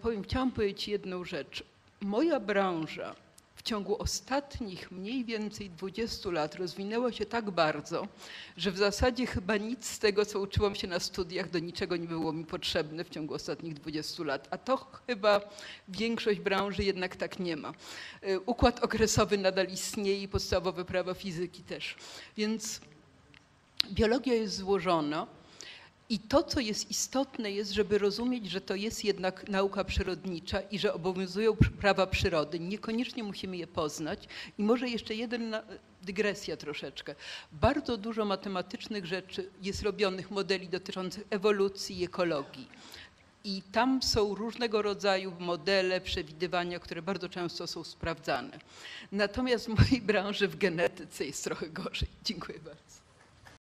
Chciałam powiedzieć jedną rzecz. Moja branża w ciągu ostatnich mniej więcej 20 lat rozwinęła się tak bardzo, że w zasadzie chyba nic z tego, co uczyłam się na studiach, do niczego nie było mi potrzebne w ciągu ostatnich 20 lat. A to chyba większość branży jednak tak nie ma. Układ okresowy nadal istnieje i podstawowe prawa fizyki też. Więc biologia jest złożona. I to, co jest istotne, jest, żeby rozumieć, że to jest jednak nauka przyrodnicza i że obowiązują prawa przyrody. Niekoniecznie musimy je poznać. I może jeszcze dygresja troszeczkę. Bardzo dużo matematycznych rzeczy jest robionych, modeli dotyczących ewolucji i ekologii. I tam są różnego rodzaju modele, przewidywania, które bardzo często są sprawdzane. Natomiast w mojej branży, w genetyce, jest trochę gorzej. Dziękuję bardzo.